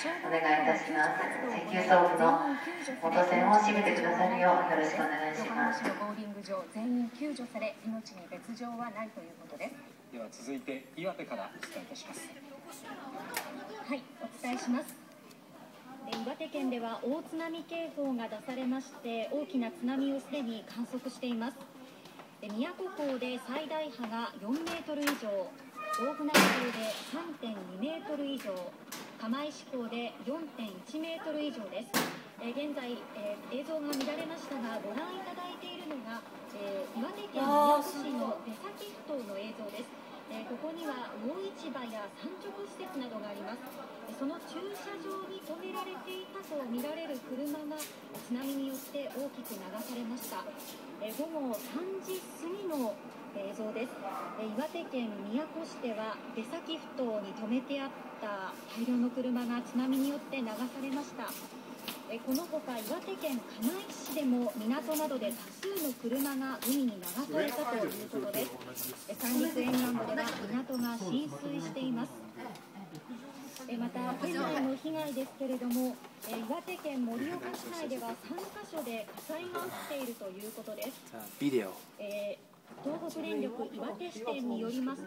お願いいたします。石油総部の元栓を閉めてくださるようよろしくお願いします。 横浜市のボーリング場全員救助され、命に別状はないということです。 では続いて岩手からお伝えいたします。 はい、お伝えします。岩手県では大津波警報が出されまして、大きな津波をすでに観測しています。宮古港で最大波が4メートル以上、大船渡港で 3.2 メートル以上、釜石港で 4.1 メートル以上です。現在、映像が乱れましたが、ご覧いただいているのが、岩手県宮古市の出先ふ頭の映像です。ここには魚市場や産直施設などがあります。その駐車場に止められていたとみられる車が津波によって大きく流されました。午後3時過ぎの映像です。岩手県宮古市では出先ふ頭に止めてあった大量の車が津波によって流されました。このほか岩手県釜石市でも港などで多数の車が海に流されたということです。三陸沿岸部では港が浸水しています。また現在の被害ですけれども、岩手県盛岡市内では3カ所で火災が起きているということです。東北電力岩手支店によります